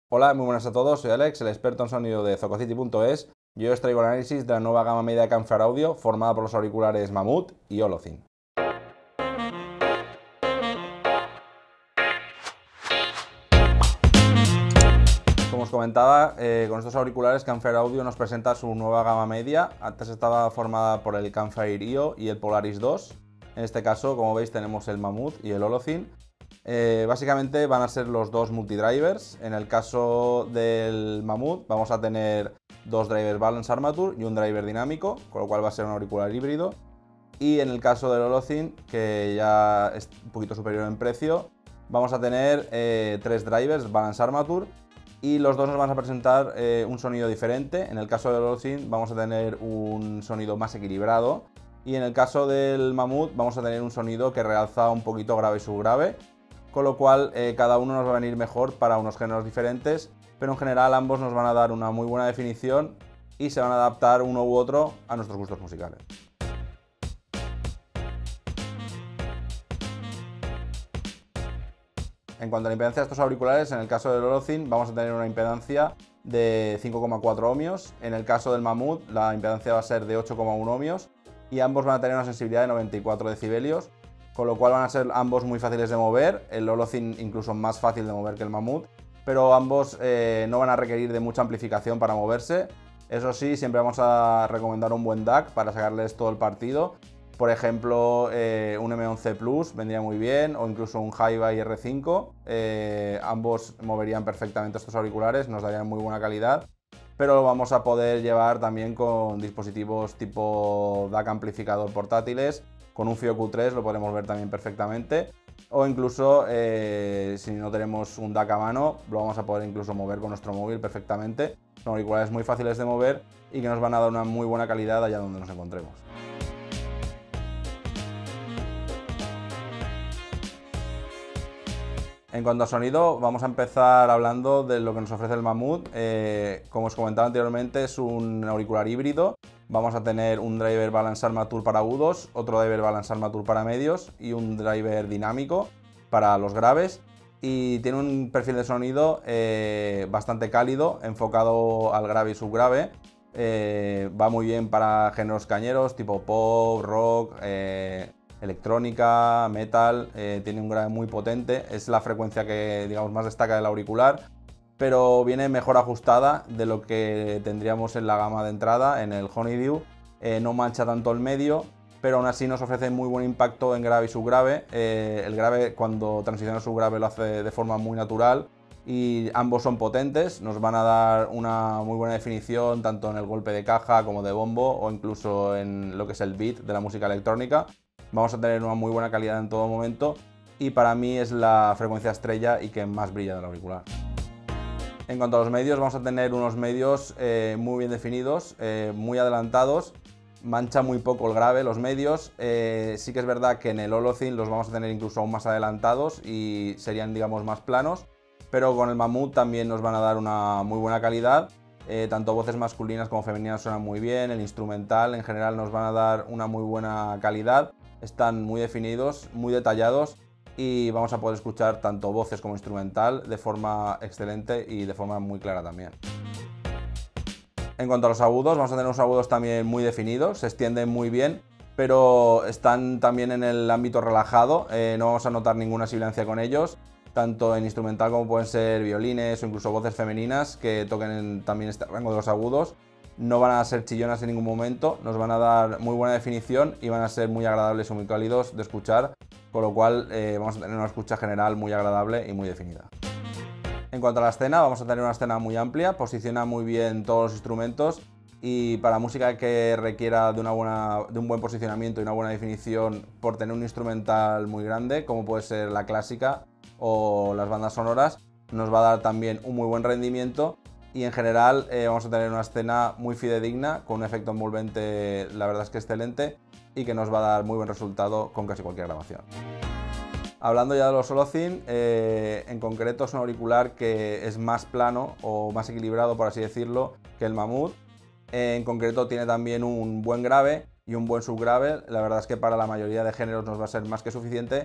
Hola, muy buenas a todos, soy Alex, el experto en sonido de Zococity.es y hoy os traigo el análisis de la nueva gama media de Camfare Audio formada por los auriculares Mammoth y Holocyn. Como os comentaba, con estos auriculares Camfare Audio nos presenta su nueva gama media. Antes estaba formada por el Camfare IO y el Polaris 2. En este caso, como veis, tenemos el Mammoth y el Holocyn. Básicamente van a ser los dos multidrivers. En el caso del Mammoth vamos a tener dos drivers Balance Armature y un driver dinámico, con lo cual va a ser un auricular híbrido. Y en el caso del Holocyn, que ya es un poquito superior en precio, vamos a tener tres drivers Balance Armature y los dos nos van a presentar un sonido diferente. En el caso del Holocyn vamos a tener un sonido más equilibrado y en el caso del Mammoth vamos a tener un sonido que realza un poquito grave y subgrave, con lo cual cada uno nos va a venir mejor para unos géneros diferentes, pero en general ambos nos van a dar una muy buena definición y se van a adaptar uno u otro a nuestros gustos musicales. En cuanto a la impedancia de estos auriculares, en el caso del Holocyn vamos a tener una impedancia de 5,4 ohmios, en el caso del Mammoth la impedancia va a ser de 8,1 ohmios y ambos van a tener una sensibilidad de 94 decibelios, con lo cual van a ser ambos muy fáciles de mover, el Holocyn incluso más fácil de mover que el Mammoth, pero ambos no van a requerir de mucha amplificación para moverse. Eso sí, siempre vamos a recomendar un buen DAC para sacarles todo el partido. Por ejemplo, un M11 Plus vendría muy bien, o incluso un Hi-Fi R5. Ambos moverían perfectamente estos auriculares, nos darían muy buena calidad, pero lo vamos a poder llevar también con dispositivos tipo DAC amplificador portátiles. Con un FIO Q3 lo podemos ver también perfectamente, o incluso si no tenemos un DAC a mano, lo vamos a poder incluso mover con nuestro móvil perfectamente. Son auriculares muy fáciles de mover y que nos van a dar una muy buena calidad allá donde nos encontremos. En cuanto a sonido, vamos a empezar hablando de lo que nos ofrece el Mammoth. Como os comentaba anteriormente, es un auricular híbrido. Vamos a tener un driver Balance Armature para agudos, otro driver Balance Armature para medios y un driver dinámico para los graves. Y tiene un perfil de sonido bastante cálido, enfocado al grave y subgrave. Va muy bien para géneros cañeros tipo pop, rock, electrónica, metal. Tiene un grave muy potente, es la frecuencia que digamos más destaca del auricular, pero viene mejor ajustada de lo que tendríamos en la gama de entrada, en el Honeydew. No mancha tanto el medio, pero aún así nos ofrece muy buen impacto en grave y subgrave. El grave, cuando transiciona a subgrave, lo hace de forma muy natural y ambos son potentes, nos van a dar una muy buena definición tanto en el golpe de caja como de bombo o incluso en lo que es el beat de la música electrónica. Vamos a tener una muy buena calidad en todo momento y para mí es la frecuencia estrella y que más brilla del auricular. En cuanto a los medios, vamos a tener unos medios muy bien definidos, muy adelantados. Mancha muy poco el grave los medios. Sí que es verdad que en el Holocyn los vamos a tener incluso aún más adelantados y serían, digamos, más planos, pero con el Mammoth también nos van a dar una muy buena calidad. Tanto voces masculinas como femeninas suenan muy bien, el instrumental en general nos van a dar una muy buena calidad. Están muy definidos, muy detallados y vamos a poder escuchar tanto voces como instrumental de forma excelente y de forma muy clara también. En cuanto a los agudos, vamos a tener unos agudos también muy definidos, se extienden muy bien, pero están también en el ámbito relajado, no vamos a notar ninguna sibilancia con ellos, tanto en instrumental como pueden ser violines o incluso voces femeninas que toquen también este rango de los agudos. No van a ser chillonas en ningún momento, nos van a dar muy buena definición y van a ser muy agradables y muy cálidos de escuchar, con lo cual vamos a tener una escucha general muy agradable y muy definida. En cuanto a la escena, vamos a tener una escena muy amplia, posiciona muy bien todos los instrumentos y para música que requiera de un buen posicionamiento y una buena definición por tener un instrumental muy grande, como puede ser la clásica o las bandas sonoras, nos va a dar también un muy buen rendimiento. Y en general vamos a tener una escena muy fidedigna, con un efecto envolvente, la verdad es que excelente, y que nos va a dar muy buen resultado con casi cualquier grabación. Hablando ya de los Holocyn, en concreto es un auricular que es más plano o más equilibrado, por así decirlo, que el Mammoth. En concreto tiene también un buen grave y un buen subgrave. La verdad es que para la mayoría de géneros nos va a ser más que suficiente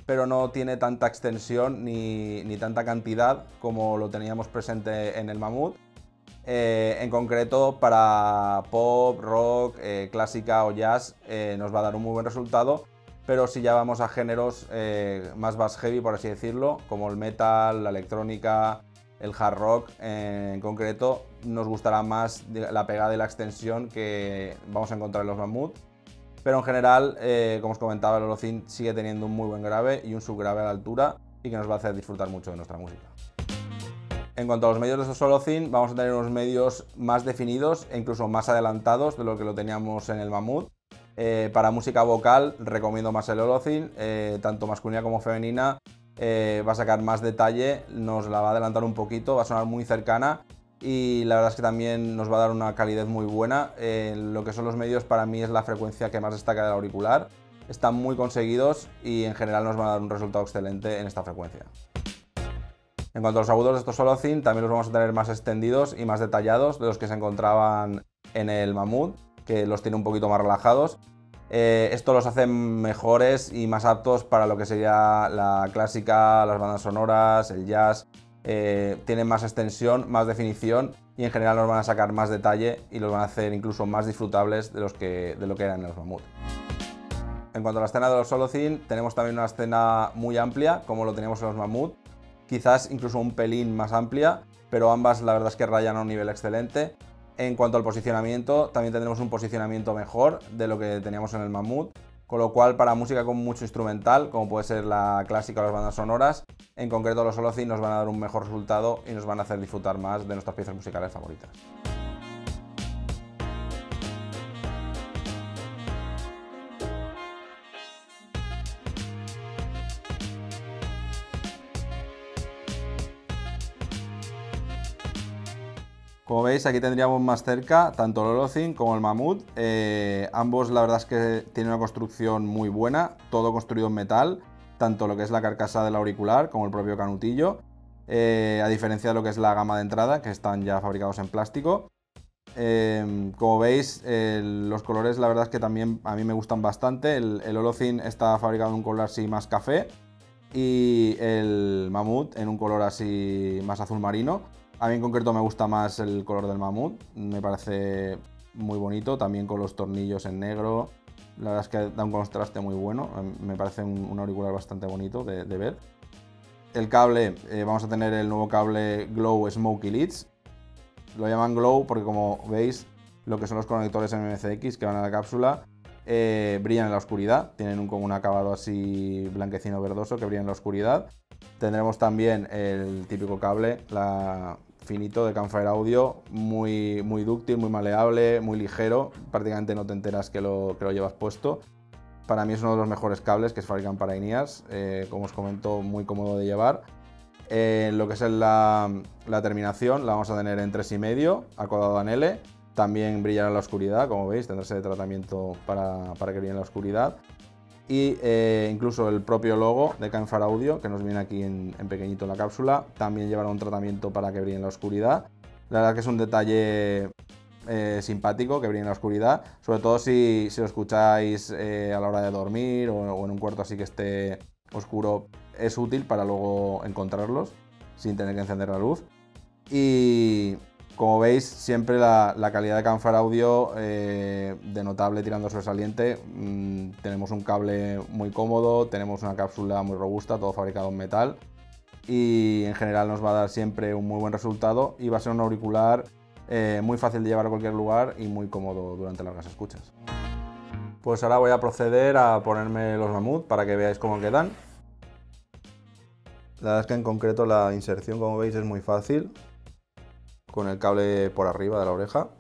pero no tiene tanta extensión ni tanta cantidad como lo teníamos presente en el Mammut. En concreto, para pop, rock, clásica o jazz nos va a dar un muy buen resultado, pero si ya vamos a géneros más bass heavy, por así decirlo, como el metal, la electrónica, el hard rock, en concreto, nos gustará más la pegada y la extensión que vamos a encontrar en los Mammut. Pero en general, como os comentaba, el Holocene sigue teniendo un muy buen grave y un subgrave a la altura y que nos va a hacer disfrutar mucho de nuestra música. En cuanto a los medios de estos Holocene, vamos a tener unos medios más definidos e incluso más adelantados de lo que lo teníamos en el Mammut. Para música vocal recomiendo más el Holocene, tanto masculina como femenina. Va a sacar más detalle, nos la va a adelantar un poquito, va a sonar muy cercana y la verdad es que también nos va a dar una calidez muy buena. Lo que son los medios, para mí es la frecuencia que más destaca del auricular. Están muy conseguidos y en general nos van a dar un resultado excelente en esta frecuencia. En cuanto a los agudos de estos Holocene, también los vamos a tener más extendidos y más detallados de los que se encontraban en el Mammut, que los tiene un poquito más relajados. Esto los hace mejores y más aptos para lo que sería la clásica, las bandas sonoras, el jazz. Tienen más extensión, más definición y en general nos van a sacar más detalle y los van a hacer incluso más disfrutables de lo que eran en los Mammut. En cuanto a la escena de los Holocene, tenemos también una escena muy amplia, como lo teníamos en los Mammut, quizás incluso un pelín más amplia, pero ambas la verdad es que rayan a un nivel excelente. En cuanto al posicionamiento, también tendremos un posicionamiento mejor de lo que teníamos en el Mammut, con lo cual para música con mucho instrumental, como puede ser la clásica o las bandas sonoras, en concreto los Holocene nos van a dar un mejor resultado y nos van a hacer disfrutar más de nuestras piezas musicales favoritas. Como veis, aquí tendríamos más cerca tanto el Holocene como el Mammut. Ambos la verdad es que tienen una construcción muy buena, todo construido en metal, tanto lo que es la carcasa del auricular como el propio canutillo, a diferencia de lo que es la gama de entrada, que están ya fabricados en plástico. Como veis, los colores la verdad es que también a mí me gustan bastante. El Holocene está fabricado en un color así más café y el Mammut en un color así más azul marino. A mí en concreto me gusta más el color del Mammut, me parece muy bonito, también con los tornillos en negro. La verdad es que da un contraste muy bueno, me parece un auricular bastante bonito de ver. El cable, vamos a tener el nuevo cable Glow Smoky Leads. Lo llaman Glow porque, como veis, lo que son los conectores MMCX que van a la cápsula brillan en la oscuridad, tienen como un acabado así blanquecino verdoso que brilla en la oscuridad. Tendremos también el típico cable, finito de Campfire Audio, muy dúctil, muy maleable, muy ligero, prácticamente no te enteras que lo llevas puesto. Para mí es uno de los mejores cables que se fabrican para in-ears, como os comento, muy cómodo de llevar. Lo que es la terminación la vamos a tener en 3,5, acodado en L, también brillará en la oscuridad, como veis, tendrá ese tratamiento para que brille en la oscuridad. Y incluso el propio logo de Campfire Audio, que nos viene aquí en pequeñito en la cápsula, también llevará un tratamiento para que brille en la oscuridad. La verdad que es un detalle simpático, que brille en la oscuridad, sobre todo si lo escucháis a la hora de dormir o en un cuarto así que esté oscuro, es útil para luego encontrarlos sin tener que encender la luz. Y como veis, siempre la calidad de Campfire Audio de notable tirando sobresaliente. Tenemos un cable muy cómodo, tenemos una cápsula muy robusta, todo fabricado en metal y en general nos va a dar siempre un muy buen resultado y va a ser un auricular muy fácil de llevar a cualquier lugar y muy cómodo durante largas escuchas. Pues ahora voy a proceder a ponerme los Mammut para que veáis cómo quedan. La verdad es que en concreto la inserción, como veis, es muy fácil, con el cable por arriba de la oreja.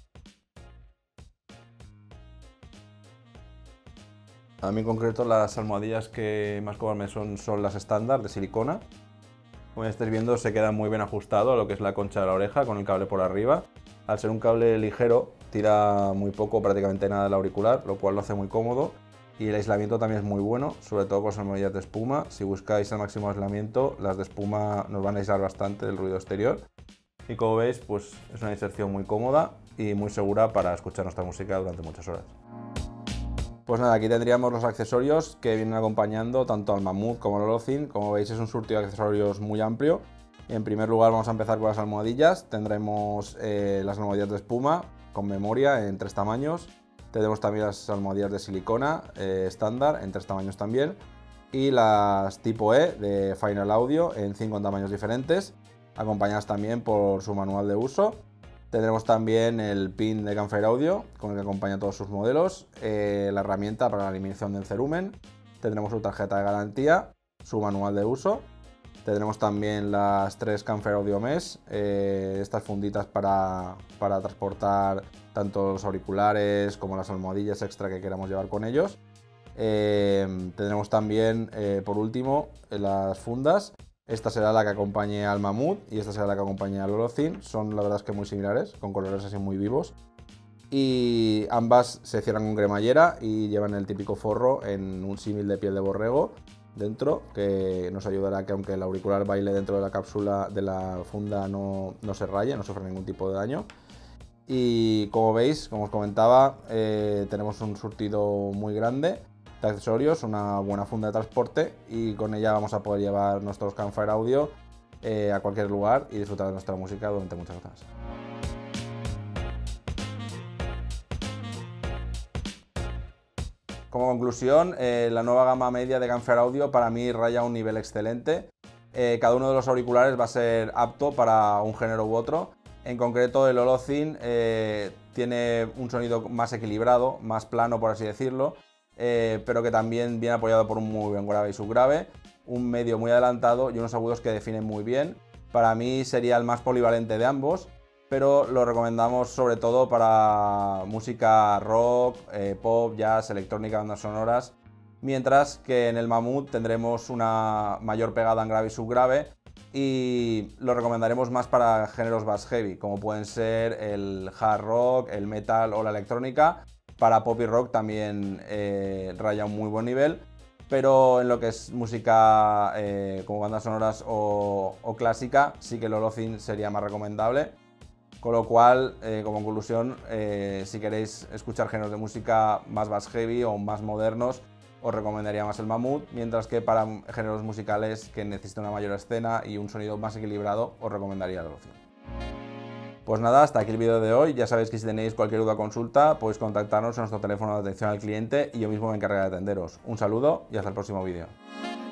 A mí en concreto las almohadillas que más cómodas me son las estándar de silicona. Como ya estáis viendo, se queda muy bien ajustado a lo que es la concha de la oreja con el cable por arriba. Al ser un cable ligero, tira muy poco, prácticamente nada del auricular, lo cual lo hace muy cómodo. Y el aislamiento también es muy bueno, sobre todo con las almohadillas de espuma. Si buscáis el máximo aislamiento, las de espuma nos van a aislar bastante del ruido exterior. Y como veis, pues es una inserción muy cómoda y muy segura para escuchar nuestra música durante muchas horas. Pues nada, aquí tendríamos los accesorios que vienen acompañando tanto al Mammoth como al Holocene. Como veis, es un surtido de accesorios muy amplio. En primer lugar vamos a empezar con las almohadillas. Tendremos las almohadillas de espuma con memoria en 3 tamaños. Tendremos también las almohadillas de silicona estándar en 3 tamaños también. Y las tipo E de Final Audio en 5 tamaños diferentes, acompañadas también por su manual de uso. Tendremos también el pin de Campfire Audio con el que acompaña todos sus modelos, la herramienta para la eliminación del cerumen. Tendremos su tarjeta de garantía, su manual de uso. Tendremos también las 3 Campfire Audio Mesh, estas funditas para transportar tanto los auriculares como las almohadillas extra que queramos llevar con ellos. Tendremos también, por último, las fundas. Esta será la que acompañe al Mammoth y esta será la que acompañe al Holocene. Son la verdad es que muy similares, con colores así muy vivos. Y ambas se cierran con cremallera y llevan el típico forro en un símil de piel de borrego dentro, que nos ayudará a que aunque el auricular baile dentro de la cápsula de la funda no se raye, no sufra ningún tipo de daño. Y como veis, como os comentaba, tenemos un surtido muy grande de accesorios, una buena funda de transporte y con ella vamos a poder llevar nuestros Campfire Audio a cualquier lugar y disfrutar de nuestra música durante muchas horas. Como conclusión, la nueva gama media de Campfire Audio para mí raya un nivel excelente. Cada uno de los auriculares va a ser apto para un género u otro. En concreto, el Holocene tiene un sonido más equilibrado, más plano por así decirlo, pero que también viene apoyado por un muy buen grave y subgrave, un medio muy adelantado y unos agudos que definen muy bien. Para mí sería el más polivalente de ambos, pero lo recomendamos sobre todo para música rock, pop, jazz, electrónica, bandas sonoras, mientras que en el Mammoth tendremos una mayor pegada en grave y subgrave y lo recomendaremos más para géneros bass heavy, como pueden ser el hard rock, el metal o la electrónica. Para pop y rock también raya un muy buen nivel, pero en lo que es música como bandas sonoras o clásica, sí que el Holocene sería más recomendable. Con lo cual, como conclusión, si queréis escuchar géneros de música más bass heavy o más modernos, os recomendaría más el Mammoth, mientras que para géneros musicales que necesitan una mayor escena y un sonido más equilibrado, os recomendaría el Holocene. Pues nada, hasta aquí el vídeo de hoy. Ya sabéis que si tenéis cualquier duda o consulta, podéis contactarnos en nuestro teléfono de atención al cliente y yo mismo me encargaré de atenderos. Un saludo y hasta el próximo vídeo.